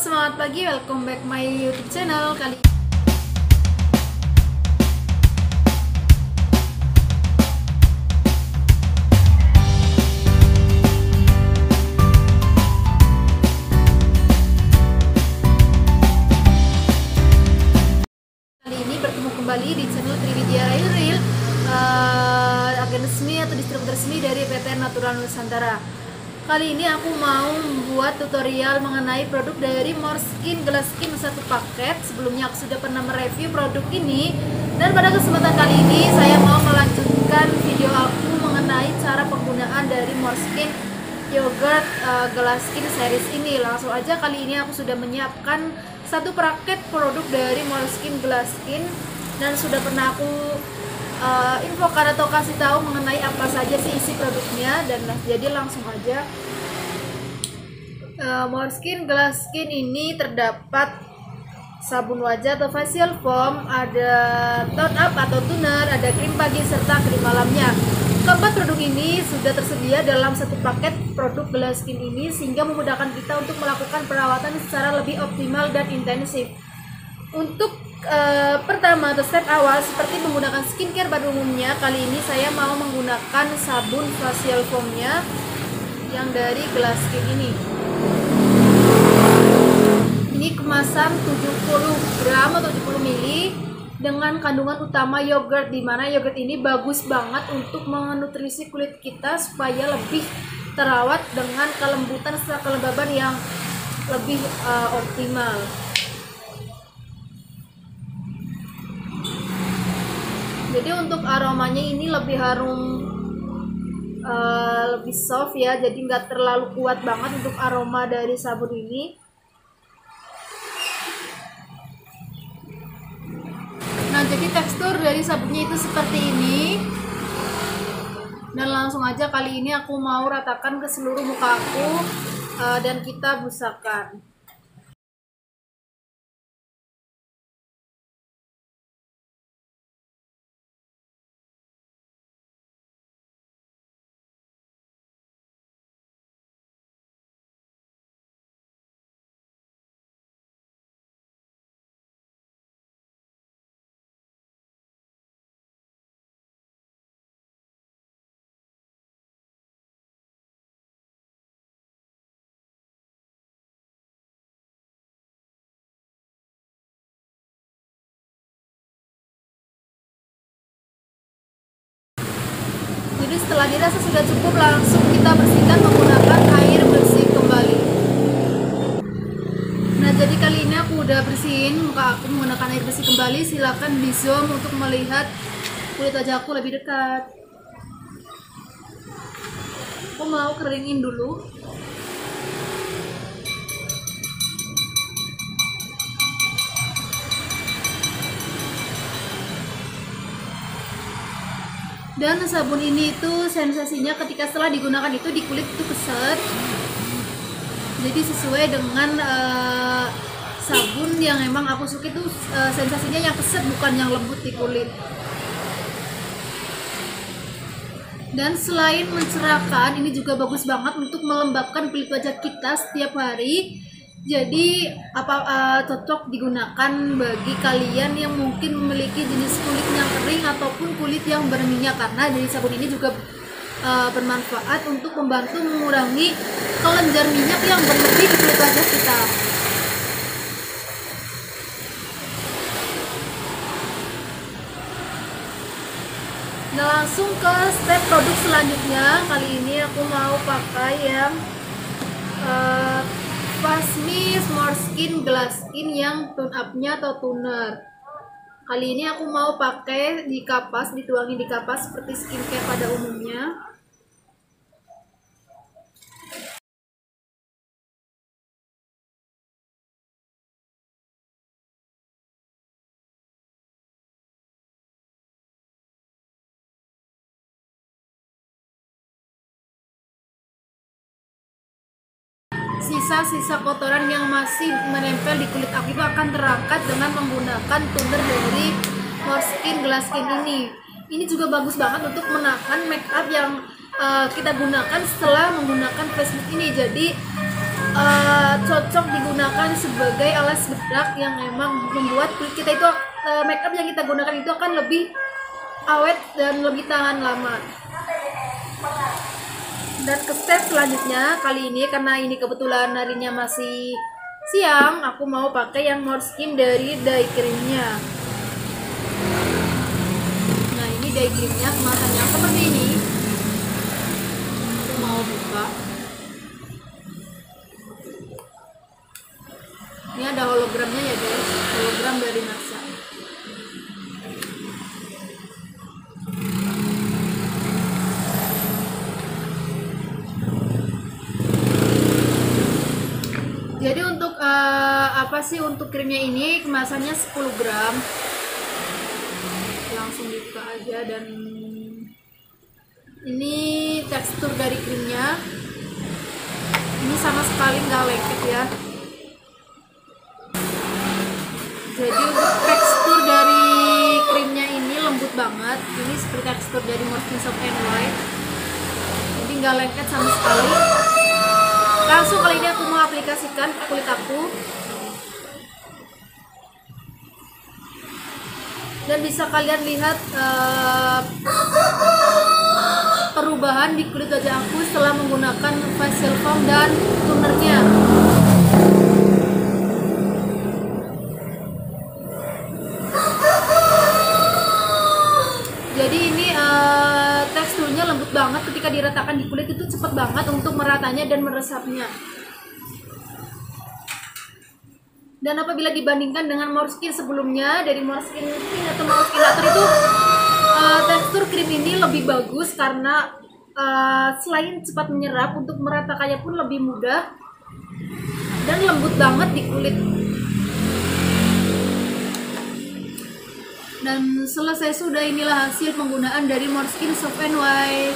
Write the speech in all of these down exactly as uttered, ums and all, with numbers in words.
semangat pagi, welcome back my YouTube channel. Kali Kali ini bertemu kembali di channel Triwidya Real Real, uh, agen resmi atau distributor resmi dari P T Natural Nusantara. Kali ini aku mau membuat tutorial mengenai produk dari Moreskin Gelas Skin satu paket. Sebelumnya aku sudah pernah mereview produk ini, dan pada kesempatan kali ini saya mau melanjutkan video aku mengenai cara penggunaan dari Moreskin Yogurt uh, Gelas Skin series ini. Langsung aja, kali ini aku sudah menyiapkan satu paket produk dari Moreskin Gelas Skin, dan sudah pernah aku Uh, infokan atau kasih tahu mengenai apa saja sih isi produknya. Dan jadi langsung aja, uh, Moreskin Gelas Skin ini terdapat sabun wajah atau facial foam, ada tone up atau toner, ada krim pagi serta krim malamnya. Keempat produk ini sudah tersedia dalam satu paket produk Gelas Skin ini, sehingga memudahkan kita untuk melakukan perawatan secara lebih optimal dan intensif. Untuk uh, pertama atau step awal, seperti menggunakan skincare pada umumnya, kali ini saya mau menggunakan sabun facial foamnya yang dari Gelas Skin ini. Ini kemasan tujuh puluh gram atau tujuh puluh mili dengan kandungan utama yogurt, dimana yogurt ini bagus banget untuk menutrisi kulit kita supaya lebih terawat dengan kelembutan serta kelembaban yang lebih uh, optimal. Jadi untuk aromanya ini lebih harum, uh, lebih soft ya, jadi nggak terlalu kuat banget untuk aroma dari sabun ini. Nah, jadi tekstur dari sabunnya itu seperti ini. Dan langsung aja kali ini aku mau ratakan ke seluruh muka aku, uh, dan kita busakan. Jadi setelah dirasa sudah cukup, langsung kita bersihkan menggunakan air bersih kembali. Nah, jadi kali ini aku udah bersihin muka aku menggunakan air bersih kembali. Silakan di zoom untuk melihat kulit wajah aku lebih dekat. Aku mau keringin dulu. Dan sabun ini itu sensasinya ketika setelah digunakan itu di kulit itu keset. Jadi sesuai dengan uh, sabun yang emang aku suka itu, uh, sensasinya yang keset, bukan yang lembut di kulit. Dan selain mencerahkan, ini juga bagus banget untuk melembabkan kulit wajah kita setiap hari. Jadi apa uh, cocok digunakan bagi kalian yang mungkin memiliki jenis kulit yang kering ataupun kulit yang berminyak, karena dari sabun ini juga uh, bermanfaat untuk membantu mengurangi kelenjar minyak yang berlebih di kulit wajah kita. Nah, langsung ke step produk selanjutnya. Kali ini aku mau pakai yang uh, Pasmi Moreskin Gelas Skin yang tone up-nya atau toner. Kali ini aku mau pakai di kapas, dituangin di kapas seperti skincare pada umumnya. Sisa-sisa kotoran yang masih menempel di kulit aku itu akan terangkat dengan menggunakan toner dari Moreskin Gelas Skin ini. Ini juga bagus banget untuk menahan make up yang uh, kita gunakan setelah menggunakan face mask ini. Jadi uh, cocok digunakan digunakan sebagai alas bedak yang emang membuat kulit kita itu uh, make up yang kita gunakan itu akan lebih awet dan lebih tahan lama. Dan ke step selanjutnya kali ini, karena ini kebetulan harinya masih siang, aku mau pakai yang Moreskin dari dye creamnya. Nah, ini dye creamnya kemasannya seperti ini. Aku mau buka. Ini ada hologramnya ya guys, hologram dari NASA. Jadi untuk uh, apa sih untuk krimnya ini, kemasannya sepuluh gram. Langsung dibuka aja, dan ini tekstur dari krimnya. Ini sama sekali nggak lengket ya. Jadi untuk tekstur dari krimnya ini lembut banget. Ini seperti tekstur dari Moreskin Soft and White. Jadi nggak lengket sama sekali. Langsung kali ini aku mau aplikasikan ke kulit aku. Dan bisa kalian lihat uh, perubahan di kulit wajah aku setelah menggunakan facial foam dan tonernya. Jadi ini uh, teksturnya lembut banget, ketika diratakan di kulit itu cepet banget untuk meratanya dan meresapnya. Dan apabila dibandingkan dengan Moreskin sebelumnya, dari Moreskin Pink atau Moreskin Natur itu uh, tekstur krim ini lebih bagus karena uh, selain cepat menyerap, untuk meratakannya pun lebih mudah dan lembut banget di kulit. Dan selesai sudah, inilah hasil penggunaan dari Moreskin Soft and White.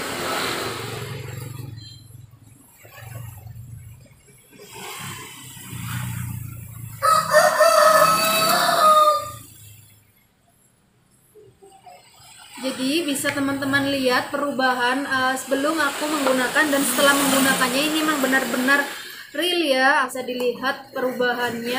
Jadi bisa teman-teman lihat perubahan uh, sebelum aku menggunakan dan setelah menggunakannya. Ini memang benar-benar real ya, bisa dilihat perubahannya.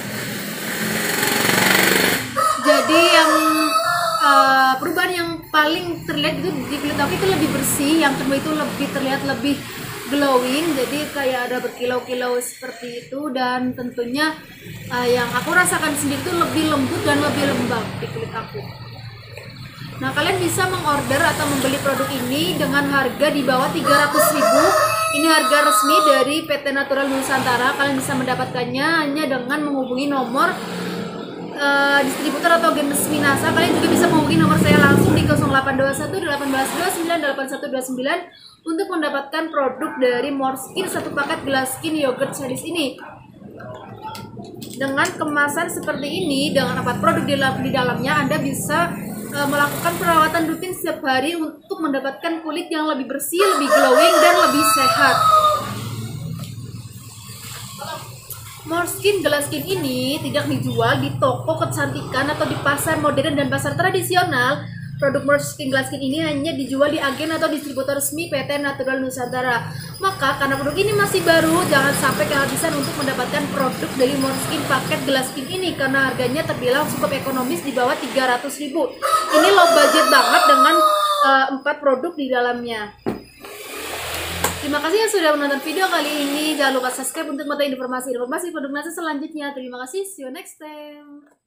Jadi yang uh, perubahan yang paling terlihat itu di kulit aku itu lebih bersih, yang kedua itu lebih terlihat lebih glowing, jadi kayak ada berkilau-kilau seperti itu. Dan tentunya uh, yang aku rasakan sendiri itu lebih lembut dan lebih lembab di kulit aku. Nah, kalian bisa mengorder atau membeli produk ini dengan harga di bawah tiga ratus ribu. Ini harga resmi dari P T Natural Nusantara. Kalian bisa mendapatkannya hanya dengan menghubungi nomor uh, distributor atau agen resmi NASA. Kalian juga bisa menghubungi nomor saya langsung di nol delapan dua satu delapan dua sembilan delapan satu dua sembilan untuk mendapatkan produk dari Moreskin satu paket gelas skin yogurt series ini. Dengan kemasan seperti ini, dengan empat produk di, di dalamnya, Anda bisa melakukan perawatan rutin setiap hari untuk mendapatkan kulit yang lebih bersih, lebih glowing, dan lebih sehat. Moreskin gelas skin ini tidak dijual di toko kecantikan atau di pasar modern dan pasar tradisional. Produk Moreskin gelas skin ini hanya dijual di agen atau distributor resmi P T Natural Nusantara. Maka karena produk ini masih baru, jangan sampai kehabisan untuk mendapatkan produk dari Moreskin paket gelas skin ini, karena harganya terbilang cukup ekonomis di bawah tiga ratus ribu. Ini low budget banget dengan empat uh, produk di dalamnya. Terima kasih yang sudah menonton video kali ini. Jangan lupa subscribe untuk mengetahui informasi-informasi produk NASA selanjutnya. Terima kasih, see you next time.